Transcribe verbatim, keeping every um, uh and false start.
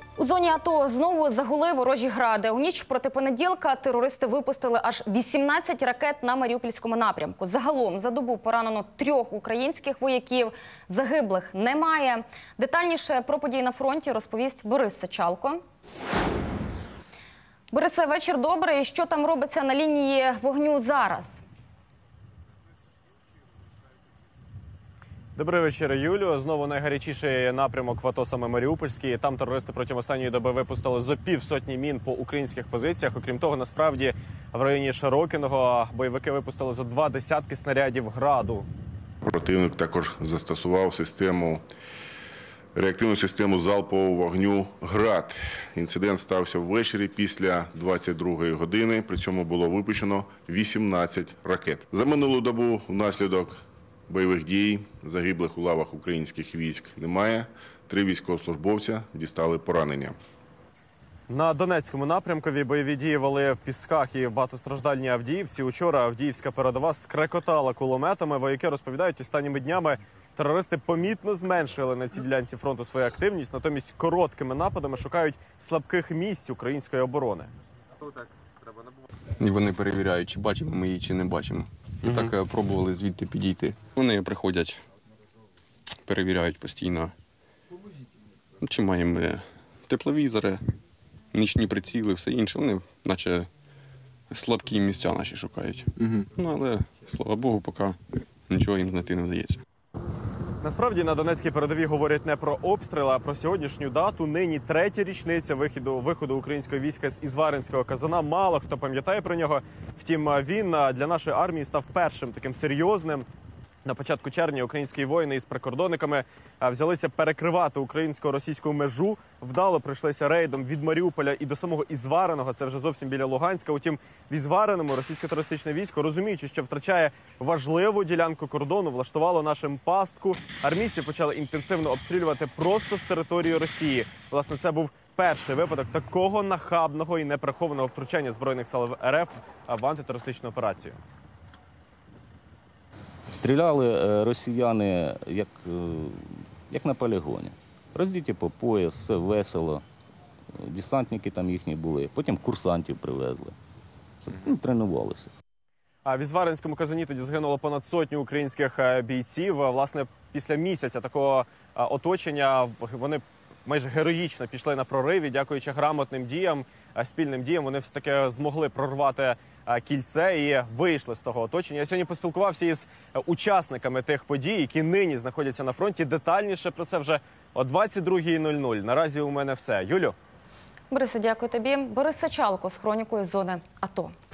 У зоні АТО знову загули ворожі гради. У ніч проти понеділка терористи випустили аж вісімнадцять ракет на Маріупольському напрямку. Загалом за добу поранено трьох українських вояків. Загиблих немає. Детальніше про події на фронті розповість Борис Сачалко. Борисе, вечір добрий. Що там робиться на лінії вогню зараз? Добрий вечір, Юлю. Знову найгарячіший напрямок в АТО саме Маріупольський. Там терористи протягом останньої доби випустили зо півсотні мін по українських позиціях. Окрім того, насправді, в районі Широкиного бойовики випустили зо два десятки снарядів «Граду». Противник також застосував систему, реактивну систему залпового вогню «Град». Інцидент стався ввечері після двадцять другої години. При цьому було випущено вісімнадцять ракет. За минулу добу внаслідок бойових дій загиблих у лавах українських військ немає. Три військовослужбовця дістали поранення. На Донецькому напрямкові бойові дії вели в Пісках і в багатостраждальній Авдіївці. Учора Авдіївська передова скрекотала кулеметами. Вояки розповідають, останніми днями терористи помітно зменшили на цій ділянці фронту свою активність. Натомість короткими нападами шукають слабких місць української оборони. І вони перевіряють, чи бачимо ми її, чи не бачимо. І угу. так пробували звідти підійти. Вони приходять, перевіряють постійно, чи маємо тепловізори, нічні приціли, все інше. Вони наче слабкі місця наші шукають. Угу. Ну, але, слава Богу, поки нічого їм знайти не вдається. Насправді, на Донецькій передовій говорять не про обстріли, а про сьогоднішню дату. Нині третя річниця виходу, виходу українського війська з Ізваринського казана. Мало хто пам'ятає про нього. Втім, він для нашої армії став першим таким серйозним. На початку червня українські воїни із прикордонниками взялися перекривати українсько-російську межу. Вдало пройшлися рейдом від Маріуполя і до самого Ізвариного. Це вже зовсім біля Луганська. Утім, в Ізвариному російсько-терористичне військо, розуміючи, що втрачає важливу ділянку кордону, влаштувало нашим пастку. Армійці почали інтенсивно обстрілювати просто з території Росії. Власне, це був перший випадок такого нахабного і неприхованого втручання Збройних сил РФ в антитерористичну операцію. Стріляли росіяни як, як на полігоні. Роздіті по пояс, все весело. Десантники там їхні були. Потім курсантів привезли. Ну, тренувалися. В Ізваринському казані тоді загинуло понад сотню українських бійців. Власне, після місяця такого оточення вони майже героїчно пішли на прориві. Дякуючи грамотним діям, спільним діям, вони все-таки змогли прорвати кільце і вийшли з того оточення. Я сьогодні поспілкувався із учасниками тих подій, які нині знаходяться на фронті. Детальніше про це вже о двадцять другій нуль нуль. Наразі у мене все. Юлю? Борисе, дякую тобі. Борис Сачалко з хронікою зони АТО.